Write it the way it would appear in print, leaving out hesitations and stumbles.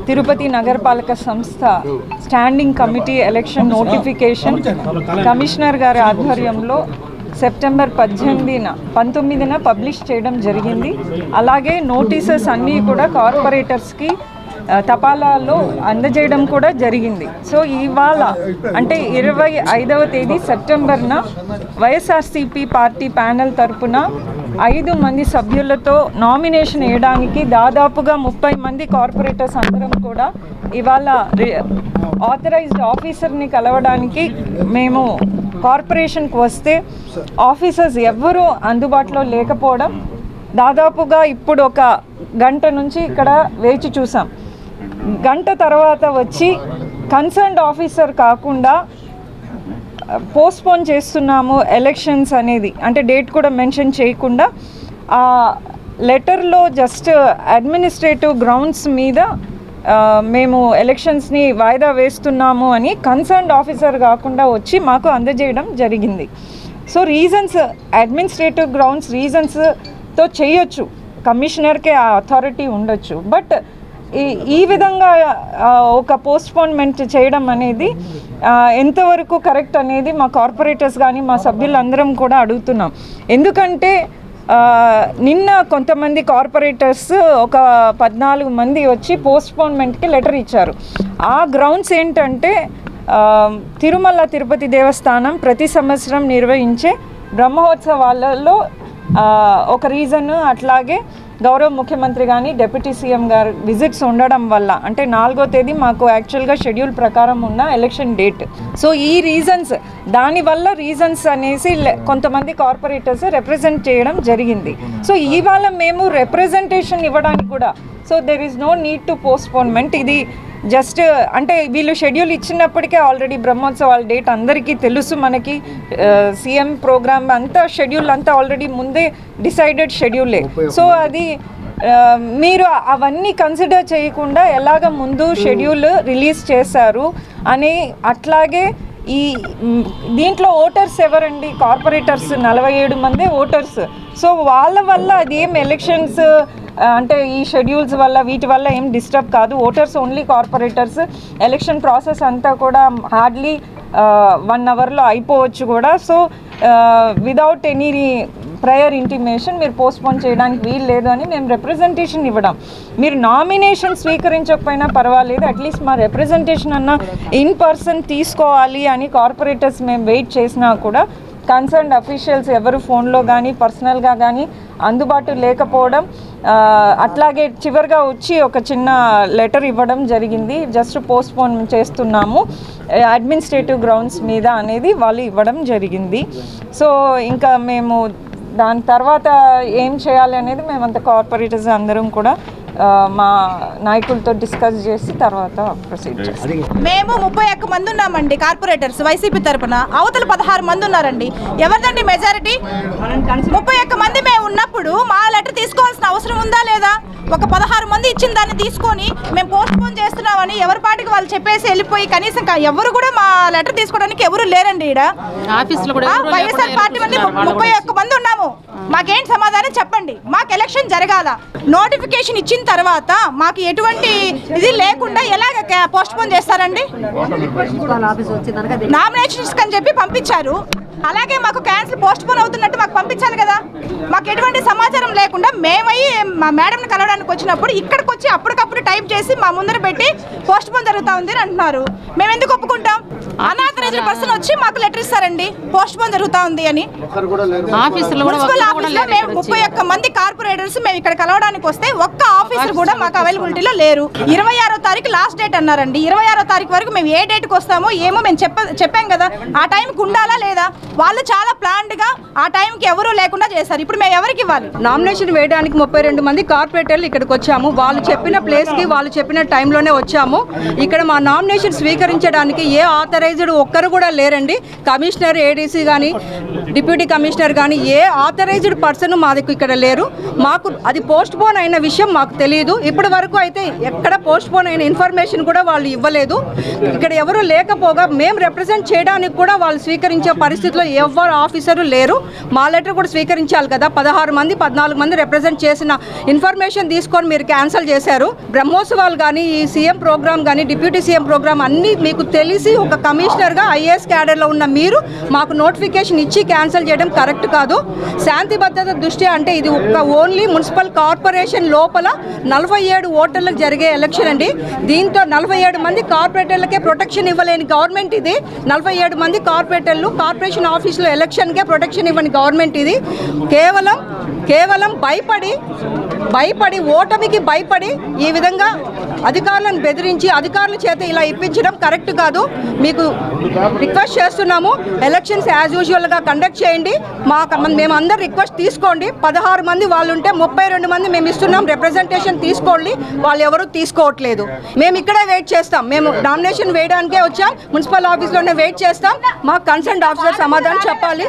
తిరుపతి నగరపాలక సంస్థ standing committee election notification commissioner గారి ఆధ్వర్యంలో సెప్టెంబర్ 19న పబ్లిష్ చేయడం జరిగింది. అలాగే నోటీసెస్ అన్నీ కూడా కార్పొరేటర్స్కి తపాలాలో అందజేయడం కూడా జరిగింది. సో ఇవాళ అంటే 25వ తేదీ సెప్టెంబర్న వైఎస్ఆర్సీపీ పార్టీ ప్యానెల్ తరపున 5 మంది సభ్యులతో నామినేషన్ వేయడానికి దాదాపుగా 30 మంది కార్పొరేటర్స్ అందరం కూడా ఇవాళ ఆథరైజ్డ్ ఆఫీసర్ని కలవడానికి మేము కార్పొరేషన్కి వస్తే ఆఫీసర్స్ ఎవ్వరూ అందుబాటులో లేకపోవడం, దాదాపుగా ఇప్పుడు 1 గంట నుంచి ఇక్కడ వేచి చూసాం. గంట తర్వాత వచ్చి కన్సర్న్డ్ ఆఫీసర్ కాకుండా పోస్ట్పోన్ చేస్తున్నాము ఎలక్షన్స్ అనేది, అంటే డేట్ కూడా మెన్షన్ చేయకుండా ఆ లెటర్లో జస్ట్ అడ్మినిస్ట్రేటివ్ గ్రౌండ్స్ మీద మేము ఎలక్షన్స్ని వాయిదా వేస్తున్నాము అని కన్సర్న్డ్ ఆఫీసర్ కాకుండా వచ్చి మాకు అందజేయడం జరిగింది. సో రీజన్స్ అడ్మినిస్ట్రేటివ్ గ్రౌండ్స్ రీజన్స్తో చేయొచ్చు, కమిషనర్కే ఆ అథారిటీ ఉండొచ్చు. బట్ ఈ విధంగా ఒక పోస్ట్పోన్మెంట్ చేయడం అనేది ఎంతవరకు కరెక్ట్ అనేది మా కార్పొరేటర్స్ కానీ మా సభ్యులందరం కూడా అడుగుతున్నాం. ఎందుకంటే నిన్న కొంతమంది కార్పొరేటర్స్ 14 మంది వచ్చి పోస్ట్పోన్మెంట్కి లెటర్ ఇచ్చారు. ఆ గ్రౌండ్స్ ఏంటంటే తిరుమల తిరుపతి దేవస్థానం ప్రతి సంవత్సరం నిర్వహించే బ్రహ్మోత్సవాలలో ఒక రీజన్, అట్లాగే గౌరవ ముఖ్యమంత్రి కానీ డిప్యూటీ సీఎం గారు విజిట్స్ ఉండడం వల్ల, అంటే 4వ తేదీ మాకు యాక్చువల్గా షెడ్యూల్ ప్రకారం ఉన్న ఎలక్షన్ డేట్. సో ఈ రీజన్స్ దానివల్ల రీజన్స్ అనేసి కొంతమంది కార్పొరేటర్స్ రిప్రజెంట్ చేయడం జరిగింది. సో ఇవాళ మేము రిప్రజెంటేషన్ ఇవ్వడానికి కూడా there is no need to postponement. ఇది జస్ట్ అంటే వీళ్ళు షెడ్యూల్ ఇచ్చినప్పటికే ఆల్రెడీ బ్రహ్మోత్సవాల డేట్ అందరికీ తెలుసు, మనకి సీఎం ప్రోగ్రామ్ అంతా షెడ్యూల్ అంతా ఆల్రెడీ ముందే డిసైడెడ్ షెడ్యూలే. సో అది మీరు అవన్నీ కన్సిడర్ చేయకుండా ఎలాగ ముందు షెడ్యూల్ రిలీజ్ చేశారు అని. అట్లాగే ఈ దీంట్లో ఓటర్స్ ఎవరండి? కార్పొరేటర్స్ 47 మంది ఓటర్స్. సో వాళ్ళ వల్ల అది ఏం ఎలక్షన్స్ అంటే ఈ షెడ్యూల్స్ వల్ల వీటి వల్ల ఏం డిస్టర్బ్ కాదు. Voters only corporators. Election process అంతా కూడా హార్డ్లీ 1 అవర్లో అయిపోవచ్చు కూడా. So without any prior intimation మీరు పోస్ట్పోన్ చేయడానికి వీలు లేదు అని మేము రిప్రజెంటేషన్ ఇవ్వడం. మీరు నామినేషన్ స్వీకరించకపోయినా పర్వాలేదు, అట్లీస్ట్ మా రిప్రజెంటేషన్ అన్న ఇన్ పర్సన్ తీసుకోవాలి అని కార్పొరేటర్స్ మేము వెయిట్ చేసినా కూడా కన్సర్న్డ్ అఫీషియల్స్ ఎవరు ఫోన్లో కానీ పర్సనల్గా కానీ అందుబాటు లేకపోవడం, అట్లాగే చివరిగా వచ్చి ఒక చిన్న లెటర్ ఇవ్వడం జరిగింది, జస్ట్ పోస్ట్పోన్ చేస్తున్నాము అడ్మినిస్ట్రేటివ్ గ్రౌండ్స్ మీద అనేది వాళ్ళు ఇవ్వడం జరిగింది. సో ఇంకా మేము దాని తర్వాత ఏం చేయాలి అనేది మేమంతా కార్పొరేటర్స్ అందరం కూడా మా నాయకులతో డిస్కస్ చేసి తర్వాత ప్రొసీడ్ చేస్తాం. మేము 31 మంది ఉన్నామండి కార్పొరేటర్స్ వైసీపీ తరఫున. అవతల 16 మంది ఉన్నారండి. ఎవరిదండి మెజారిటీ? 31 మంది మేము ఉన్నప్పుడు మా లెటర్ తీసుకోవాల్సిన అవసరం ఉందా లేదా? ఒక 16 మంది ఇచ్చిన దాన్ని తీసుకొని మేము పోస్ట్పోన్ చేస్తున్నామని ఎవరి పాటికి వాళ్ళు చెప్పేసి వెళ్ళిపోయి కనీసం ఎవరు కూడా మా లెటర్ తీసుకోవడానికి ఎవరు లేరండి. ఇక్కడ వైఎస్ఆర్ పార్టీ మంది 31 మంది ఉన్నాము. మాకేంటి సమాధానం చెప్పండి. మాకు ఎలక్షన్ జరగాల, నోటిఫికేషన్ ఇచ్చిన తర్వాత మాకు ఎటువంటి ఇది లేకుండా ఎలాగ పోస్ట్పోన్ చేస్తారండి? నామినేషన్స్ అని చెప్పి పంపించారు, అలాగే మాకు క్యాన్సిల్ పోస్ట్పోన్ అవుతున్నట్టు మాకు పంపించాలి కదా. మాకు ఎటువంటి సమాచారం లేకుండా మేమయ్యి మా మేడంని కలవడానికి వచ్చినప్పుడు ఇక్కడికి వచ్చి అప్పటికప్పుడు టైప్ చేసి మా ముందర పెట్టి పోస్ట్పోన్ జరుగుతూ ఉంది అని అంటున్నారు. మేము ఎందుకు ఒప్పుకుంటాం? అనాథరైజ్డ్ పర్సన్ వచ్చి మాకు లెటర్ ఇస్తారండి పోస్ట్పోన్ జరుగుతూ ఉంది అని. మున్సిపల్ ఆఫీస్లో మేము 31 మంది కార్పొరేటర్స్ మేము ఇక్కడ కలవడానికి వస్తే ఒక్క ఆఫీసర్ కూడా మాకు అవైలబిలిటీలో లేరు. 26వ తారీఖు లాస్ట్ డేట్ అన్నారండి. 26వ తారీఖు వరకు మేము ఏ డేట్కి వస్తామో ఏమో మేము చెప్పాం కదా. ఆ టైంకి ఉండాలా లేదా? వాళ్ళు చాలా ప్లాన్డ్గా ఆ టైంకి ఎవరూ లేకుండా చేశారు. ఇప్పుడు మేము ఎవరికి ఇవ్వాలి? నామినేషన్ వేయడానికి 32 మంది కార్పొరేటర్లు ఇక్కడికి వచ్చాము. వాళ్ళు చెప్పిన ప్లేస్కి వాళ్ళు చెప్పిన టైంలోనే వచ్చాము. ఇక్కడ మా నామినేషన్ స్వీకరించడానికి ఏ ఆథరైజ్ ఆథరైజ్డ్ ఒక్కరు కూడా లేరండి. కమిషనర్, ఏడీసీ కానీ, డిప్యూటీ కమిషనర్ కానీ ఏ ఆథరైజ్డ్ పర్సన్ మాది ఇక్కడ లేరు. మాకు అది పోస్ట్ పోన్ అయిన విషయం మాకు తెలియదు. ఇప్పటి వరకు అయితే ఎక్కడ పోస్ట్ పోన్ అయిన ఇన్ఫర్మేషన్ కూడా వాళ్ళు ఇవ్వలేదు. ఇక్కడ ఎవరు లేకపోగా మేము రిప్రజెంట్ చేయడానికి కూడా వాళ్ళు స్వీకరించే పరిస్థితిలో ఎవరు ఆఫీసరు లేరు. మా లెటర్ కూడా స్వీకరించాలి కదా. 16 మంది 14 మంది రిప్రజెంట్ చేసిన ఇన్ఫర్మేషన్ తీసుకొని మీరు క్యాన్సిల్ చేశారు. బ్రహ్మోత్సవాలు కానీ, ఈ సీఎం ప్రోగ్రామ్ కానీ, డిప్యూటీ సీఎం ప్రోగ్రామ్ అన్నీ మీకు తెలిసి ఒక కమిషనర్గా ఐఏఎస్ క్యాడర్లో ఉన్న మీరు మాకు నోటిఫికేషన్ ఇచ్చి క్యాన్సిల్ చేయడం కరెక్ట్ కాదు. శాంతి భద్రత దృష్ట్యా అంటే ఇది ఒక ఓన్లీ మున్సిపల్ కార్పొరేషన్ లోపల 47 ఓటర్లకు జరిగే ఎలక్షన్ అండి. దీంతో 47 మంది కార్పొరేటర్లకే ప్రొటెక్షన్ ఇవ్వలేని గవర్నమెంట్ ఇది. 47 మంది కార్పొరేటర్లు కార్పొరేషన్ ఆఫీసులో ఎలక్షన్కే ప్రొటెక్షన్ ఇవ్వని గవర్నమెంట్ ఇది. కేవలం భయపడి ఓటమికి భయపడి ఈ విధంగా అధికారులను బెదిరించి అధికారుల చేత ఇలా ఇప్పించడం కరెక్ట్ కాదు. మీకు రిక్వెస్ట్ చేస్తున్నాము, ఎలక్షన్స్ యాజ్ యూజువల్గా కండక్ట్ చేయండి. మేము అందరు రిక్వెస్ట్ తీసుకోండి. 16 మంది వాళ్ళు ఉంటే 32 మంది మేము ఇస్తున్నాం, రిప్రజెంటేషన్ తీసుకోండి. వాళ్ళు ఎవరు తీసుకోవట్లేదు. మేము ఇక్కడే వెయిట్ చేస్తాం. మేము నామినేషన్ వేయడానికే వచ్చాం, మున్సిపల్ ఆఫీస్లోనే వెయిట్ చేస్తాం. మాకు కన్సర్న్ ఆఫీసర్ సమాధానం చెప్పాలి.